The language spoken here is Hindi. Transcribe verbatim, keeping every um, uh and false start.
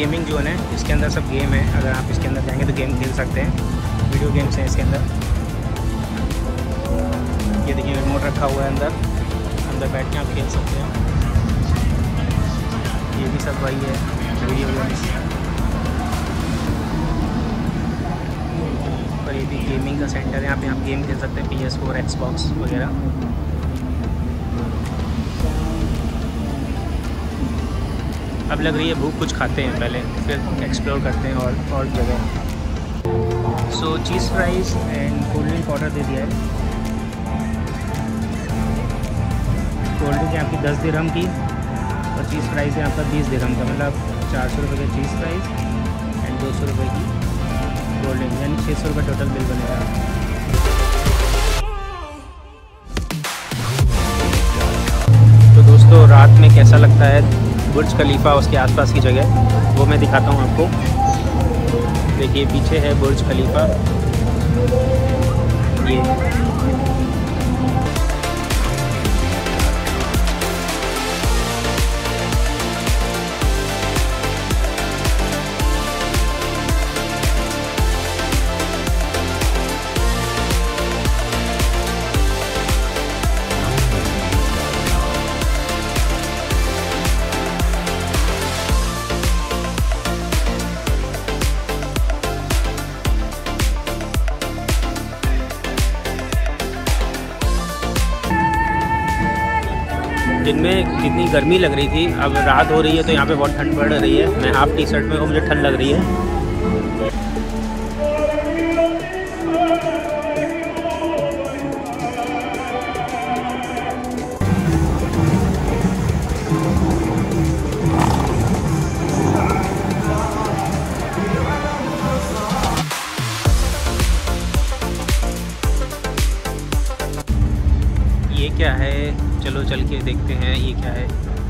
गेमिंग जोन है, इसके अंदर सब गेम है। अगर आप इसके अंदर जाएंगे तो गेम खेल सकते हैं, वीडियो गेम्स हैं इसके अंदर। ये देखिए रिमोट रखा हुआ है अंदर, अंदर बैठ के आप खेल सकते हैं। ये भी सब वही है, वीडियो गेम्स। और ये भी गेमिंग का सेंटर है, यहाँ पे आप गेम खेल सकते हैं, पी एस फोर, एक्सबॉक्स वगैरह। अब लग रही है भूख, कुछ खाते हैं पहले, फिर एक्सप्लोर करते हैं और और जगह। So cheese fries and cold drink order दे दिया है। कोल्ड ड्रिंक है आपकी दस दिरहम की और चीज़ फ्राइज़ है आपका बीस दिरहम का, मतलब चार सौ रुपये का चीज़ फ्राइज़ एंड दो सौ रुपये की कोल्ड ड्रिंक, यानी छः सौ रुपये टोटल बिल बनेगा। तो दोस्तों रात में कैसा लगता है बुर्ज खलीफा, उसके आसपास की जगह, वो मैं दिखाता हूँ आपको। देखिए पीछे है बुर्ज खलीफा, ये दिन में कितनी गर्मी लग रही थी, अब रात हो रही है तो यहाँ पे बहुत ठंड पड़ रही है। मैं हाफ टी शर्ट में हूँ, मुझे ठंड लग रही है। ये क्या है, चलो चल के देखते हैं ये क्या है।